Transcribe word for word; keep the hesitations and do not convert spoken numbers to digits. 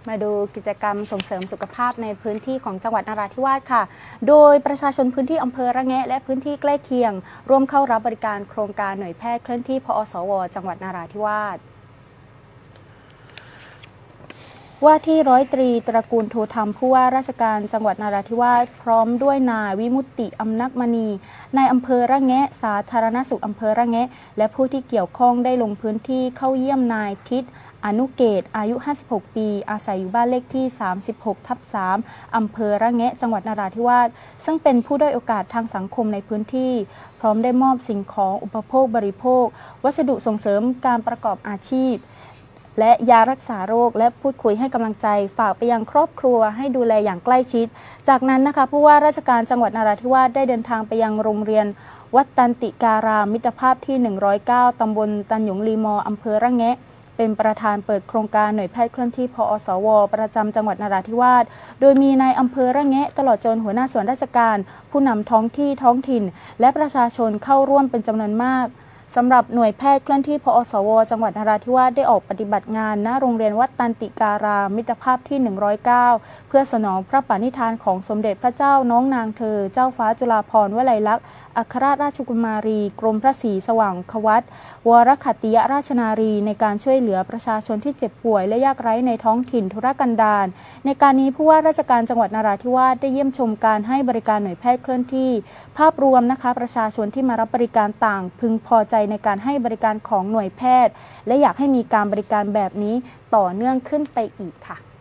มาดูกิจกรรมส่งเสริมสุขภาพในพื้นที่ของจังหวัดนราธิวาสค่ะโดยประชาชนพื้นที่อำเภอระแงะและพื้นที่ใกล้เคียงร่วมเข้ารับบริการโครงการหน่วยแพทย์เคลื่อนที่พอสวจังหวัดนราธิวาสว่าที่ร้อยตรีตระกูลโทธรรมผู้ว่าราชการจังหวัดนราธิวาสพร้อมด้วยนายวิมุตติอำนักมณีนายอำเภอระแงะสาธารณสุขอำเภอระแงะและผู้ที่เกี่ยวข้องได้ลงพื้นที่เข้าเยี่ยมนายทิศอนุเกตอายุห้าสิบหกปีอาศัยอยู่บ้านเลขที่สามสิบหกทับสามอำเภอระแงะจังหวัดนราธิวาสซึ่งเป็นผู้ด้อยโอกาสทางสังคมในพื้นที่พร้อมได้มอบสิ่งของอุปโภคบริโภควัสดุส่งเสริมการประกอบอาชีพและยารักษาโรคและพูดคุยให้กำลังใจฝากไปยังครอบครัวให้ดูแลอย่างใกล้ชิดจากนั้นนะคะผู้ว่าราชการจังหวัดนราธิวาสได้เดินทางไปยังโรงเรียนวัดตันติการามมิตรภาพที่หนึ่งร้อยเก้าตำบลตันหยงลีมออำเภอระแงะเป็นประธานเปิดโครงการหน่วยแพทย์เคลื่อนที่พอสวประจำจังหวัดนราธิวาสโดยมีนายอำเภอระแงะตลอดจนหัวหน้าส่วนราชการผู้นำท้องที่ท้องถิ่นและประชาชนเข้าร่วมเป็นจำนวนมากสำหรับหน่วยแพทย์เคลื่อนที่พอสวจังหวัดนราธิวาสได้ออกปฏิบัติงานณโรงเรียนวัดตันติการามมิตรภาพที่หนึ่งร้อยเก้าเพื่อสนองพระปณิธานของสมเด็จพระเจ้าน้องนางเธอเจ้าฟ้าจุฬาภรณ์วลัยลักษณ์อัครราชกุมารีกรมพระศรีสว่างควัตวรขัตติยราชนารีในการช่วยเหลือประชาชนที่เจ็บป่วยและยากไร้ในท้องถิ่นธุรกันดารในการนี้ผู้ว่าราชการจังหวัดนราธิวาสได้เยี่ยมชมการให้บริการหน่วยแพทย์เคลื่อนที่ภาพรวมนะคะประชาชนที่มารับบริการต่างพึงพอใจในการให้บริการของหน่วยแพทย์และอยากให้มีการบริการแบบนี้ต่อเนื่องขึ้นไปอีกค่ะ